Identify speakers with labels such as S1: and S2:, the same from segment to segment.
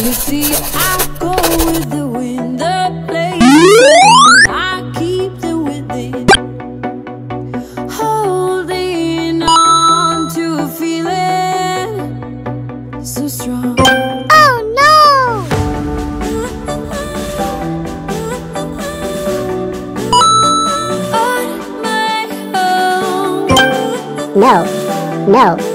S1: You see, I go with the wind, the place I keep it within, holding on to a feeling so strong.
S2: Oh no!
S1: On my own.
S2: No, no.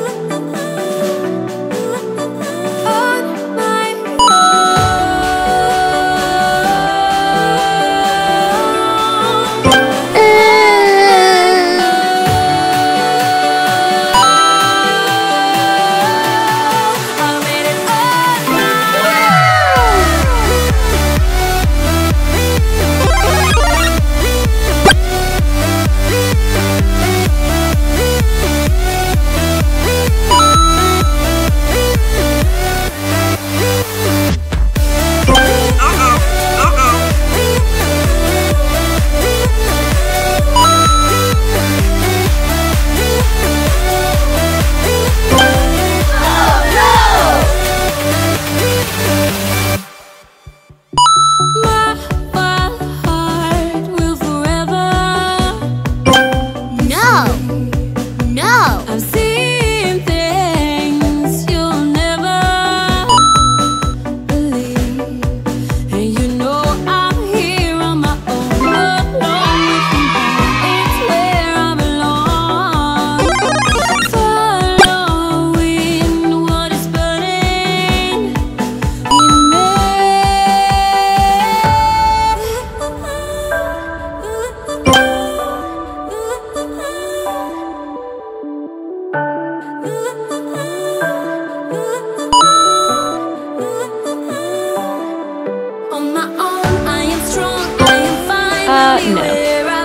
S1: No.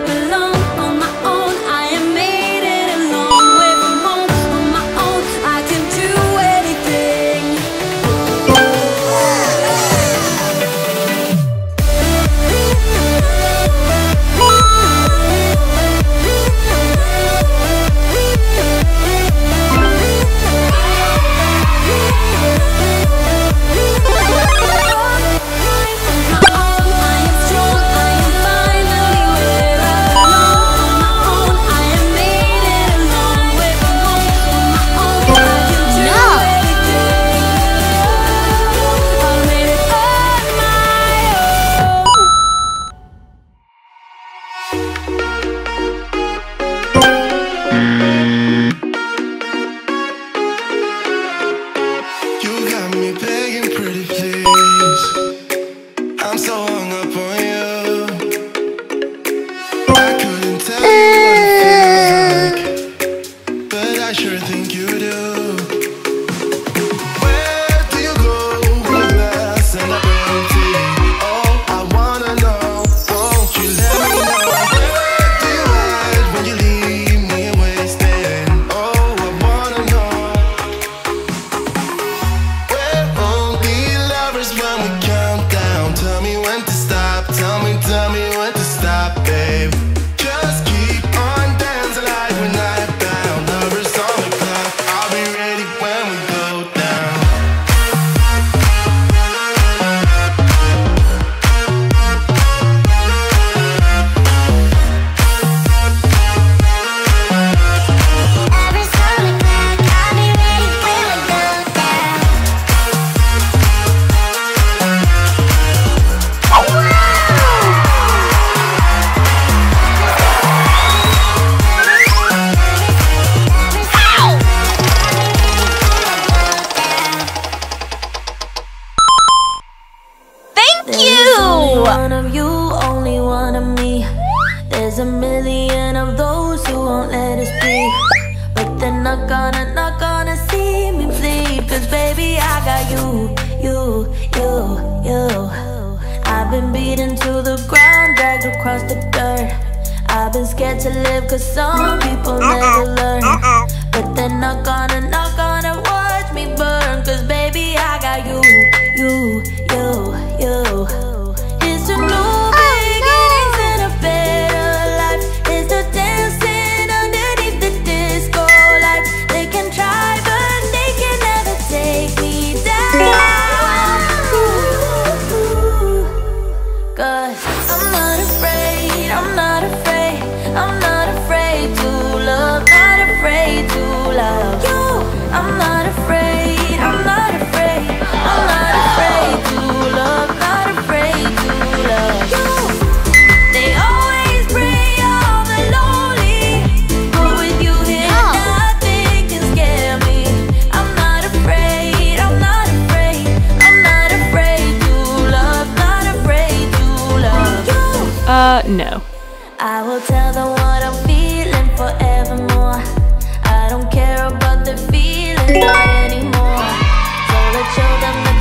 S3: One of you, only one of me. There's a million of those who won't let us be, but they're not gonna see me bleed. Cause baby, I got you. I've been beaten to the ground, dragged across the dirt. I've been scared to live cause some people never learn, but they're not gonna watch me burn. Cause baby, I got you. It's a new beginnings and a better life. It's the dancing underneath the disco lights. They can try but they can never take me down.
S4: no.
S3: I will tell them what I'm feeling forevermore. I don't care about the feeling, not anymore. So let's show them the